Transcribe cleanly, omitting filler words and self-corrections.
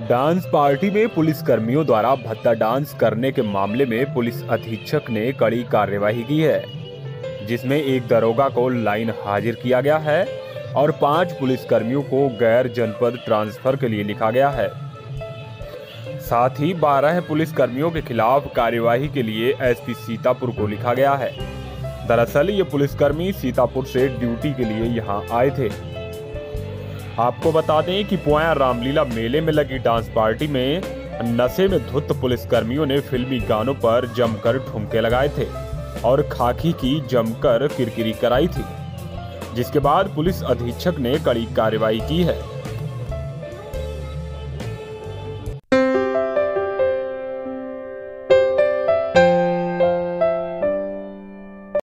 Dance party में police कर्मियों द्वारा भद्दा डांस करने के मामले में पुलिस अधीक्षक ने कड़ी कार्यवाही की है, जिसमें एक दरोगा को लाइन हाजिर किया गया है और 5 पुलिस कर्मियों को गैर जनपद ट्रांसफर के लिए लिखा गया है। साथ ही 12 पुलिस कर्मियों के खिलाफ कार्यवाही के लिए एसपी सीतापुर को लिखा गया है। दरअसल ये पुलिसकर्मी सीतापुर से ड्यूटी के लिए यहाँ आए थे। आपको बता दें कि पोया रामलीला मेले में लगी डांस पार्टी में नशे में धुत पुलिसकर्मियों ने फिल्मी गानों पर जमकर ठुमके लगाए थे और खाकी की जमकर किरकिरी कराई थी, जिसके बाद पुलिस अधीक्षक ने कड़ी कार्रवाई की है।